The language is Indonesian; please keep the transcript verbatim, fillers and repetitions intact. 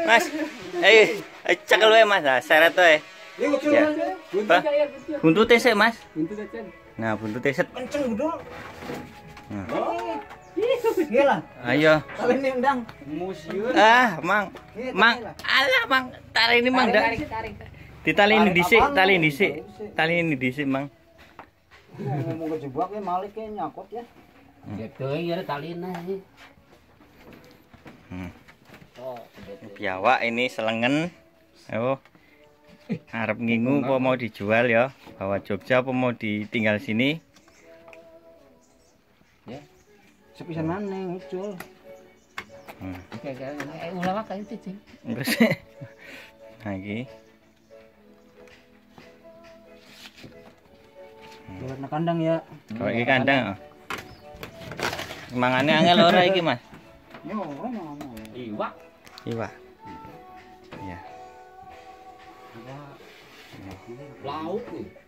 Mas, eh, eh cekel wae Mas, nah, seret wae. Ya. Apa? Buntute sik Mas. Nah, buntute set. Kenceng dong. Nah. Gila. Ayo. Kali ini undang. Ah, Mang. Mang, alah Mang, tali ini Mang dak. Ditali ini dhisik, tali ini dhisik. Tali ini dhisik, Mang. Ngomong kejebak ya Malik ya nyakot ya. Gitu ya talina ini. Hmm. Biawak ini selengen. Oh. Arep ngingu apa mau dijual ya? Bawa Jogja apa mau ditinggal sini? Ya. Sepisan mana ngucul. Hmm. Oke, eh ulah kayak itu, Cing. Terus lagi. Buat nak kandang ya. Kalau iki kandang. Mangane angel ora iki, Mas? Yo, ora mau. Iwak. Iwak. Iya. Lauk nih.